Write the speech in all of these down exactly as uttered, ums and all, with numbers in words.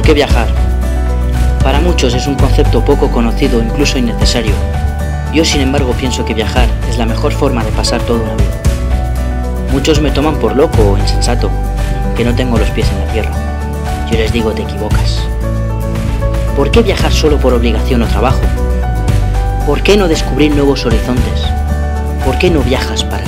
qué viajar? Para muchos es un concepto poco conocido o incluso innecesario. Yo, sin embargo, pienso que viajar es la mejor forma de pasar toda una vida. Muchos me toman por loco o insensato, que no tengo los pies en la tierra. Yo les digo, te equivocas. ¿Por qué viajar solo por obligación o trabajo? ¿Por qué no descubrir nuevos horizontes? ¿Por qué no viajas para ti?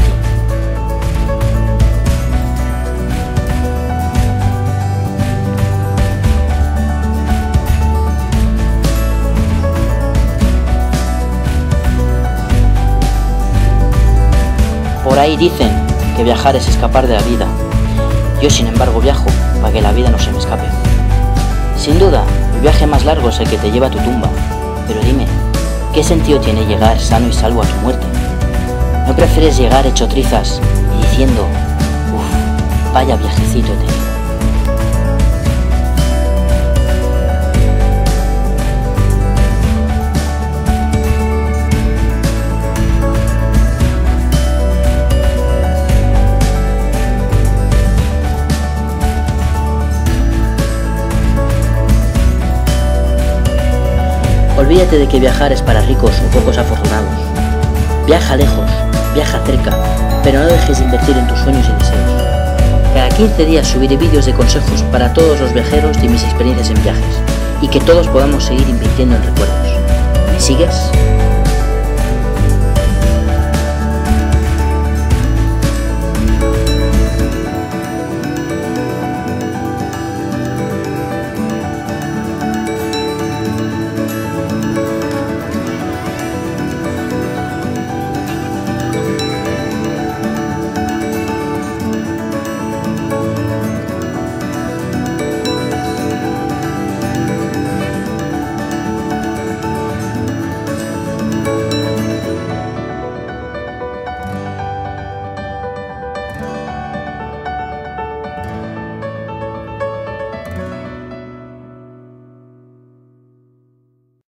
Por ahí dicen que viajar es escapar de la vida. Yo, sin embargo, viajo para que la vida no se me escape. Sin duda, el viaje más largo es el que te lleva a tu tumba. Pero dime, ¿qué sentido tiene llegar sano y salvo a tu muerte? ¿No prefieres llegar hecho trizas y diciendo, uff, vaya viajecito he tenido? Olvídate de que viajar es para ricos o pocos afortunados. Viaja lejos, viaja cerca, pero no dejes de invertir en tus sueños y deseos. Cada quince días subiré vídeos de consejos para todos los viajeros y mis experiencias en viajes, y que todos podamos seguir invirtiendo en recuerdos. ¿Me sigues?